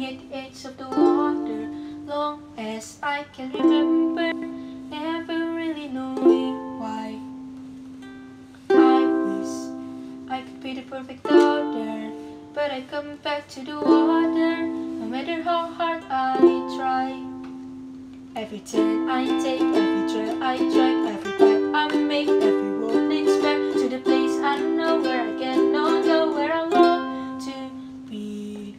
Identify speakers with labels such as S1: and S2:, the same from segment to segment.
S1: at the edge of the water, long as I can remember, never really knowing why. I wish I could be the perfect daughter, but I come back to the water, no matter how hard I try. Every turn I take, every trail I track, every path I make, every road leads back to the place I know, where I cannot go, where I long to be.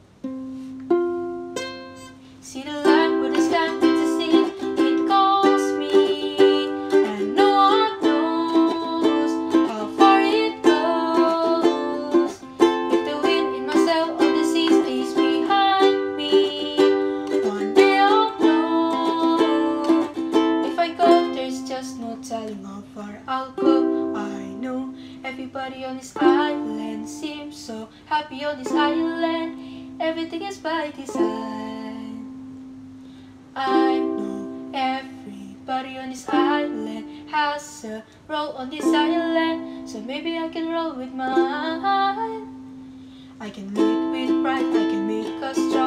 S1: See the line where the sky meets the sea, it calls me, and no one knows how far it goes. If the wind in my sail on the sea stays behind me, one day I'll know. If I go, there's just no telling how far I'll go. I know everybody on this island seems so happy on this island. Everything is by design. I know everybody on this island has a role on this island, so maybe I can roll with mine. I can lead with pride, I can make us strong.